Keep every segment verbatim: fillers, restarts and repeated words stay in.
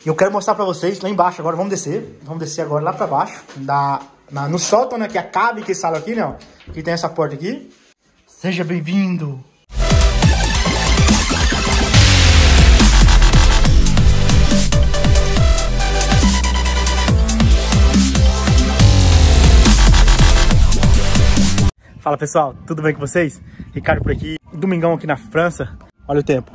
E eu quero mostrar pra vocês lá embaixo agora. Vamos descer. Vamos descer agora lá pra baixo. Da, na, no sótão, né? Que acabe que sala aqui, né? Ó, que tem essa porta aqui. Seja bem-vindo. Fala pessoal, tudo bem com vocês? Ricardo por aqui. Domingão aqui na França. Olha o tempo.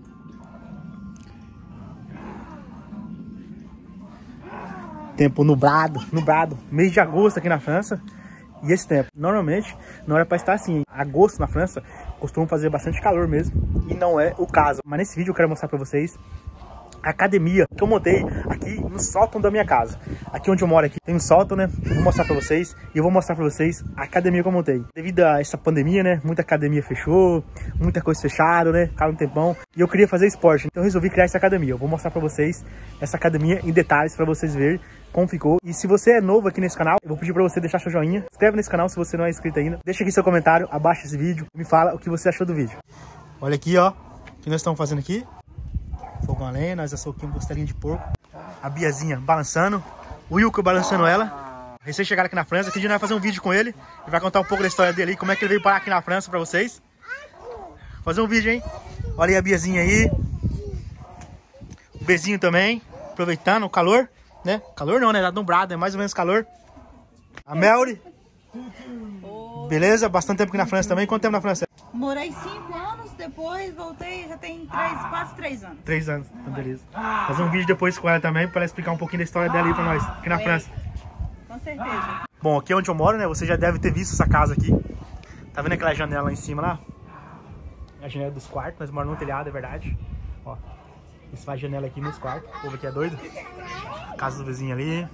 Tempo nublado, nublado, mês de agosto aqui na França. E esse tempo, normalmente, não era para estar assim. Agosto na França costuma fazer bastante calor mesmo. E não é o caso. Mas nesse vídeo eu quero mostrar para vocês a academia que eu montei aqui no sótão da minha casa. Aqui onde eu moro aqui tem um sótão, né? Eu vou mostrar pra vocês. E eu vou mostrar pra vocês a academia que eu montei. Devido a essa pandemia, né? Muita academia fechou, muita coisa fechada, né? Ficava um tempão. E eu queria fazer esporte, então eu resolvi criar essa academia. Eu vou mostrar pra vocês essa academia em detalhes pra vocês verem como ficou. E se você é novo aqui nesse canal, eu vou pedir pra você deixar seu joinha. Se inscreve nesse canal se você não é inscrito ainda. Deixa aqui seu comentário abaixo desse vídeo. E me fala o que você achou do vídeo. Olha aqui, ó. O que nós estamos fazendo aqui. Fogão a lenha, nós assamos aqui uma costelinha de porco. A Biazinha balançando. O Wilco balançando ela. Recém chegaram aqui na França. Aqui a gente vai fazer um vídeo com ele. Ele vai contar um pouco da história dele aí. Como é que ele veio parar aqui na França pra vocês. Fazer um vídeo, hein? Olha aí a Biazinha aí. O Bezinho também. Aproveitando o calor, né? Calor não, né? Tá nublado, é mais ou menos calor. A Melry. Beleza? Bastante tempo aqui na França também. Quanto tempo na França? Morei cinco anos, depois voltei, já tem três, quase três anos. Três anos, então beleza. Fazer um vídeo depois com ela também, para ela explicar um pouquinho da história dela aí pra nós, aqui na França. Com certeza. Bom, aqui é onde eu moro, né? Você já deve ter visto essa casa aqui. Tá vendo aquela janela lá em cima lá? É a janela dos quartos, nós moramos no telhado, é verdade. Ó, isso faz janela aqui nos quartos, o povo aqui é doido. Casa do vizinho ali.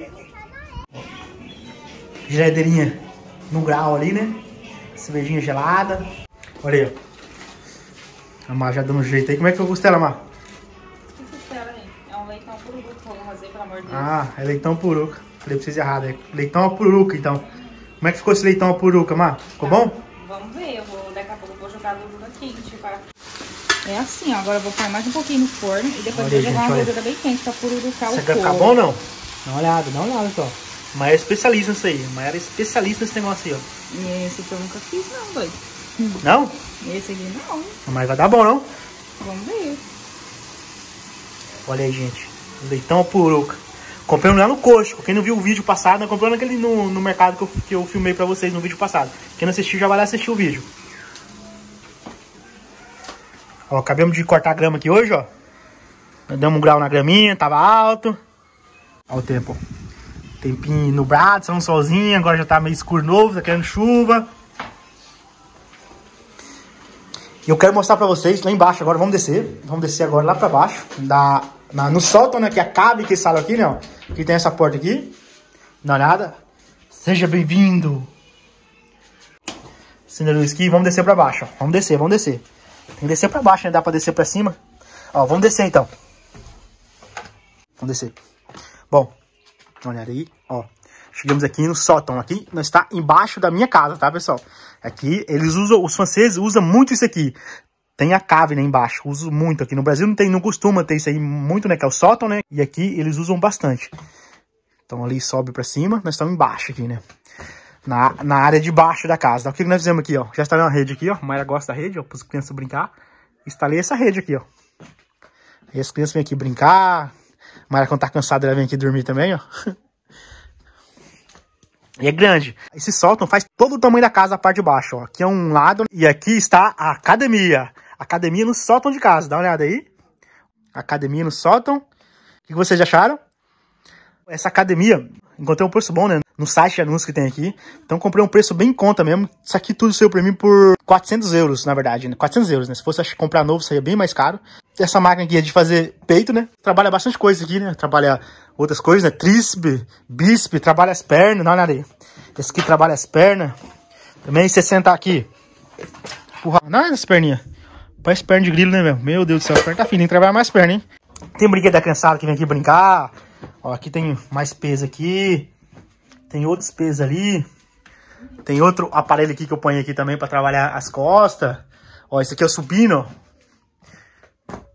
Geladeirinha no grau ali, né? Cervejinha gelada. Olha aí, ó. A Mar já dando um jeito aí. Como é que foi a costela, Mar? Que costela aí? É um leitão pururuca que eu vou fazer, pelo amor de Deus. Ah, é leitão pururuca. Falei pra vocês errado, é leitão a pururuca, então. Como é que ficou esse leitão a pururuca, Mar? Ficou tá bom? Vamos ver, eu vou, daqui a pouco eu vou jogar a gordura quente. Pra... É assim, ó. Agora eu vou pôr mais um pouquinho no forno e depois olha, eu vou jogar gente, uma gordura bem quente pra pururucar o Isso aqui vai ficar bom ou não? Dá uma olhada, dá uma olhada só. Mas é especialista nisso aí. Mas era especialista nesse negócio aí, ó. E esse aqui eu nunca fiz, não, doido. Não? Esse aqui não. Mas vai dar bom, não? Vamos ver. Olha aí, gente. Leitão a pururuca. Compramos lá no Costco. Quem não viu o vídeo passado, nós compramos naquele no, no mercado que eu, que eu filmei pra vocês no vídeo passado. Quem não assistiu, já vai lá assistir o vídeo. Ó, acabamos de cortar a grama aqui hoje, ó. Damos um grau na graminha, tava alto. Olha o tempo. Tempinho nublado, só um solzinho. Agora já tá meio escuro novo, tá querendo chuva. E eu quero mostrar pra vocês lá embaixo. Agora vamos descer. Vamos descer agora lá pra baixo. Da, na, no sótão, né? Que acabe que sala aqui, né? Ó, que tem essa porta aqui. Não é nada. Seja bem-vindo. Acendeu o esqui. Vamos descer pra baixo, ó. Vamos descer, vamos descer. Tem que descer pra baixo, né? Dá pra descer pra cima. Ó, vamos descer então. Vamos descer. Bom, olha aí, ó. Chegamos aqui no sótão. Aqui nós está embaixo da minha casa, tá, pessoal? Aqui eles usam, os franceses usam muito isso aqui. Tem a cave, né, embaixo. Uso muito aqui. No Brasil não tem, não costuma ter isso aí muito, né? Que é o sótão, né? E aqui eles usam bastante. Então ali sobe pra cima. Nós estamos embaixo aqui, né? Na, na área de baixo da casa. O que nós fizemos aqui, ó? Já instalei uma rede aqui, ó. A Mayra gosta da rede, ó. Para as crianças brincar. Instalei essa rede aqui, ó. E as crianças vêm aqui brincar. A Mayra, quando tá cansada, ela vem aqui dormir também, ó. E é grande. Esse sótão faz todo o tamanho da casa, a parte de baixo, ó. Aqui é um lado e aqui está a academia. Academia no sótão de casa. Dá uma olhada aí. Academia no sótão. O que vocês acharam? Essa academia, encontrei um preço bom, né? No site de anúncios que tem aqui. Então comprei um preço bem em conta mesmo. Isso aqui tudo saiu pra mim por quatrocentos euros, na verdade, né? quatrocentos euros, né? Se fosse comprar novo, saía bem mais caro. Essa máquina aqui é de fazer peito, né? Trabalha bastante coisa aqui, né? Trabalha outras coisas, né? Tríceps, bíceps, trabalha as pernas. Dá uma olhada aí. Esse aqui trabalha as pernas. Também você sentar aqui. Porra, não é as perninhas. Parece perna de grilo, né, meu? Meu Deus do céu, a perna tá fininha. Tem que trabalhar mais perna, hein? Tem brinquedo da criançada que vem aqui brincar. Ó, aqui tem mais peso aqui. Tem outros pesos ali. Tem outro aparelho aqui que eu ponho aqui também pra trabalhar as costas. Ó, esse aqui é o supino.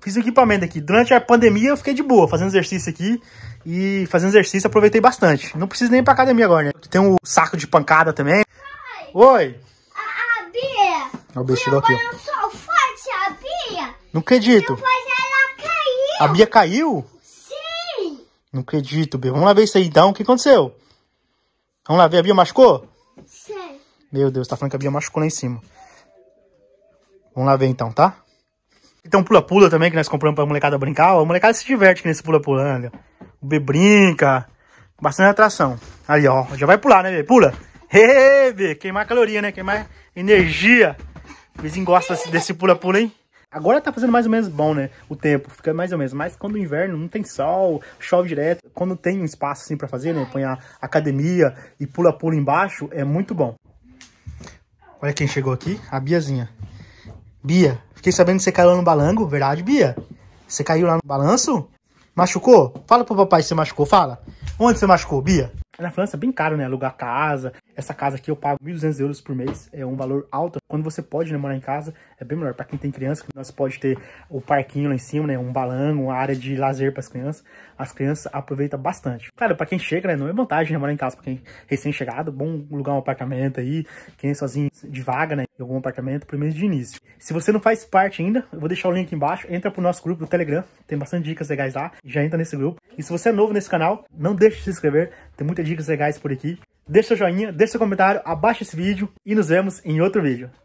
Fiz o equipamento aqui. Durante a pandemia eu fiquei de boa, fazendo exercício aqui. E fazendo exercício aproveitei bastante. Não preciso nem ir pra academia agora, né? Tem um saco de pancada também. Pai, Oi! A, a Bia! O Bia chegou aqui, ó. Eu sou forte, a Bia! Não acredito. Depois ela caiu! A Bia caiu? Sim! Não acredito, Bia. Vamos lá ver isso aí então. O que aconteceu? Vamos lá ver. A Bia machucou? Sim! Meu Deus, tá falando que a Bia machucou lá em cima. Vamos lá ver então, tá? E tem um pula-pula também que nós compramos pra molecada brincar. A molecada se diverte aqui nesse pula-pula, né? O B brinca. Bastante atração. Ali, ó. Já vai pular, né, Bê? Pula. Ê, Bê. Queimar caloria, né? Queimar energia. O vizinho gosta desse pula-pula, hein? Agora tá fazendo mais ou menos bom, né? O tempo. Fica mais ou menos. Mas quando o inverno não tem sol, chove direto. Quando tem um espaço assim pra fazer, né? Põe a academia e pula-pula embaixo. É muito bom. Olha quem chegou aqui. A Biazinha. Bia, fiquei sabendo que você caiu lá no balango. Verdade, Bia? Você caiu lá no balanço? Machucou? Fala pro papai se você machucou, fala. Onde você machucou, Bia? Na França é bem caro, né? Alugar casa. Essa casa aqui eu pago mil e duzentos euros por mês. É um valor alto. Quando você pode, né, morar em casa, é bem melhor. Pra quem tem criança, nós pode ter o parquinho lá em cima, né? Um balanço, uma área de lazer para as crianças. As crianças aproveitam bastante. Claro, pra quem chega, né? Não é vantagem, né? Morar em casa. Pra quem é recém-chegado, bom alugar um apartamento aí. Quem é sozinho de vaga, né? Em algum apartamento, pelo menos de início. Se você não faz parte ainda, eu vou deixar o link aqui embaixo. Entra pro nosso grupo do Telegram. Tem bastante dicas legais lá. Já entra nesse grupo. E se você é novo nesse canal, não deixe de se inscrever. Tem muitas dicas legais por aqui. Deixa seu joinha, deixa seu comentário, abaixa esse vídeo e nos vemos em outro vídeo.